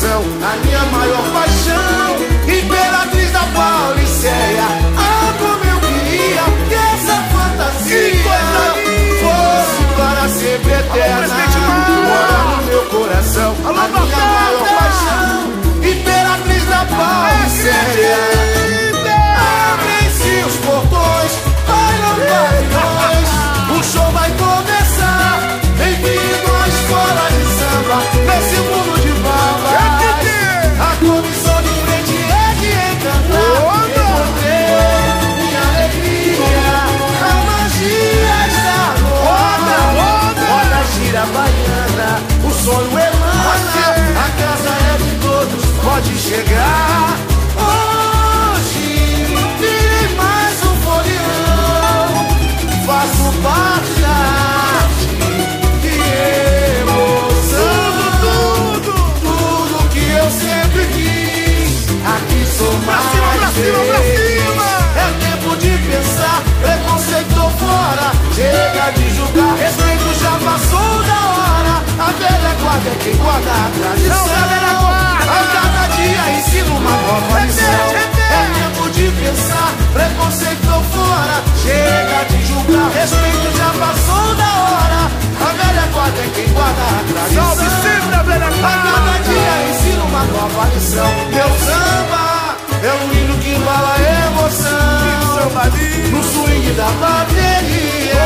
coração, a minha maior paixão, imperatriz da Paulicéia. Ah, como eu queria que essa fantasia fosse para sempre eterna. Mora no meu coração, a minha maior paixão, imperatriz da Paulicéia. Abrem-se os portões, bailam pavilhões, o show vai começar. Bem-vindo à escola de samba, nesse mundo de bambas. A comissão de frente é de encantar. Encontrei minha alegria, a magia está no ar. Roda, gira, baiana, o sonho emana. A casa é de todos, pode chegar. Hoje virei mais um folião, faço parte da arte de emoção. Tudo que eu sempre quis, aqui sou mais. Pra cima. É tempo de pensar, preconceito tô fora. Chega de julgar, respeito já passou da hora. A velha guarda é quem guarda a tradição. A cada dia ensino uma nova lição. É tempo de pensar, preconceito tô fora. Chega de julgar, respeito já passou da hora. A velha guarda é quem guarda a tradição. A cada dia ensino uma nova lição. Meu samba é um hino que embala a emoção. No swing da bateria,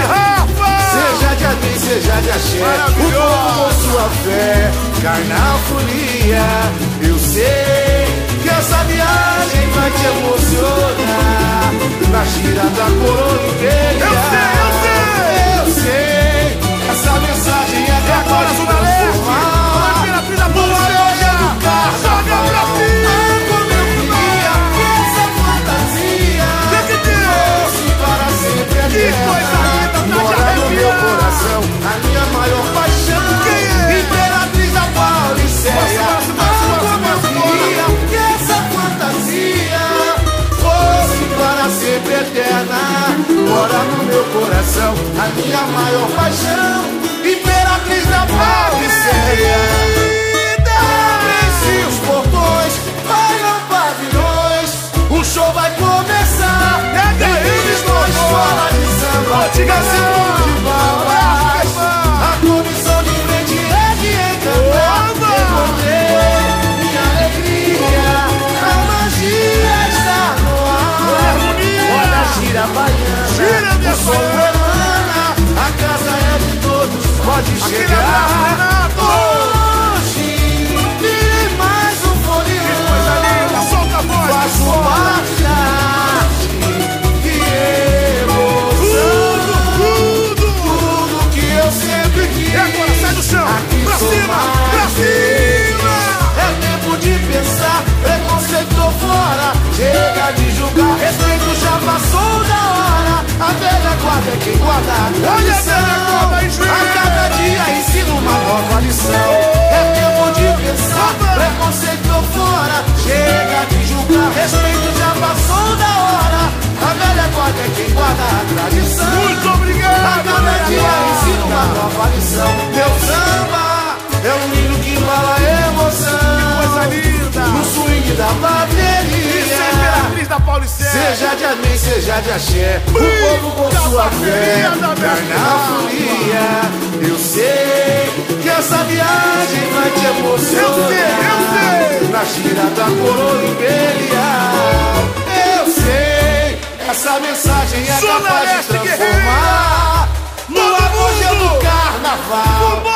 seja de Adem, seja de axé, o povo com sua fé cai na folia. Eu sei que essa viagem vai te emocionar. Na gira da coroa imperial, eu sei, essa mensagem é capaz de transformar no seja do carnaval. Como eu queria que essa fantasia fosse para sempre eterna. Mora no meu coração, a minha maior paixão, imperatriz da Paulicéia. Como eu queria que essa fantasia fosse para sempre eterna. Mora no meu coração, a minha maior paixão, imperatriz da Paulicéia. Abrem-se os portões, bailam pavilhões, o show vai começar. Bem-vindos na escola de samba, nesse mundo de bambas. A comissão de frente é de encantar. Encontrei minha alegria, a magia está no ar. Roda, gira, baiana, o som emana. A casa é de todos, pode chegar. Hoje virei mais um folião, faço parte da arte de emoção. Tudo que eu sempre quis. E agora sai do chão, pra cima, pra cima. É tempo de pensar, preconceito tô fora. Chega de julgar, respeito já passou da hora. A velha guarda é quem guarda a tradição. A cada dia ensino uma nova lição. É tempo de pensar, preconceito tô fora. Chega de julgar, respeito já passou da hora. A velha guarda é quem guarda a tradição. Muito obrigado. A cada dia ensino uma nova lição. Meu samba é um hino que embala a emoção. Coisa linda. No swing da bateria, Isso é imperatriz da Paulicéia. seja de Adem, seja de axé, o povo com sua fé cai na folia. Eu sei que essa viagem vai te emocionar. Eu sei. Na gira da coroa imperial, eu sei, essa mensagem é Zona capaz de Leste, transformar no auge do carnaval.